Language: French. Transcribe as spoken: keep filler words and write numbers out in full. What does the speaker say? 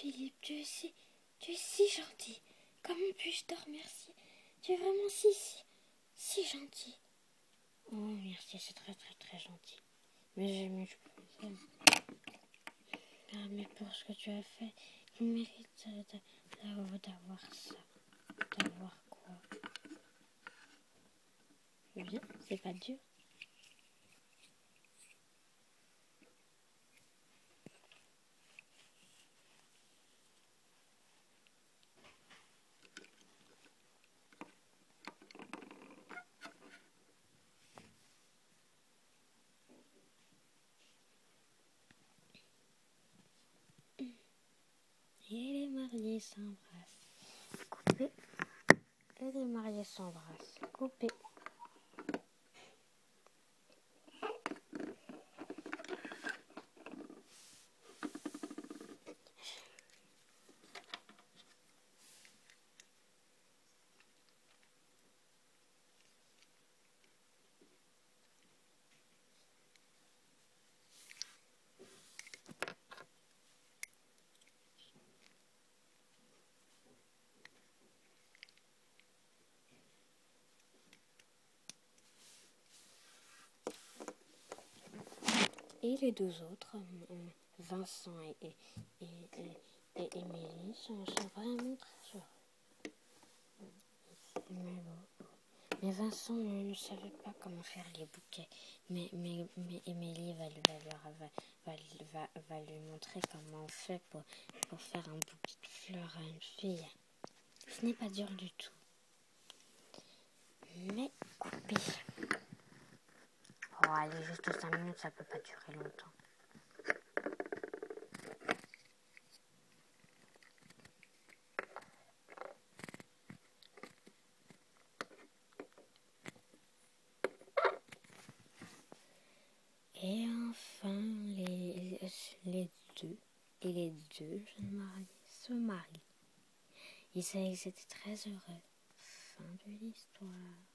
Philippe, tu es si, tu es si gentil. Comment puis-je te remercier? Tu es vraiment si, si, si gentil. Oh, merci, c'est très, très, très gentil. Mais j'aime, je peux... Ah, mais pour ce que tu as fait, tu mérites d'avoir ça. D'avoir quoi? Bien, c'est pas dur. Et les mariés s'embrassent. Coupé. Et les mariés s'embrassent. Coupé. Et les deux autres, Vincent et, et, et, et, et Émilie, sont, sont vraiment très heureux. Mais, bon. mais Vincent ne, ne savait pas comment faire les bouquets. Mais, mais, mais Émilie va, va, va, va, va, va lui montrer comment on fait pour, pour faire un bouquet de fleurs à une fille. Ce n'est pas dur du tout. Mais coupé. Oh, allez, juste cinq minutes, ça peut pas durer longtemps. Et enfin, les, les deux, et les deux jeunes mariés se marient. Ils étaient très heureux. Fin de l'histoire.